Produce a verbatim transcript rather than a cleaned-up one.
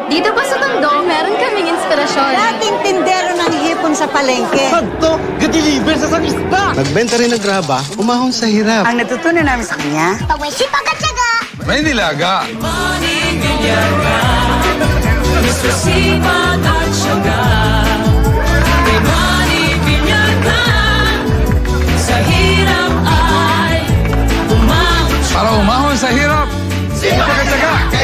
Dito po sa Tondo, meron kaming inspirasyon. Dating tindero ng hipon sa palengke. Santo, ga-deliver sa sanista. Nagbenta rin ng graba, umahon sa hirap. Ang natutunan namin sa kanya, pag may sipag at syaga, may nilaga. Mister Sipag at Syaga, kay Manny Villarga, sa hirap ay umahon siya. Para umahon sa hirap, sipag at syaga.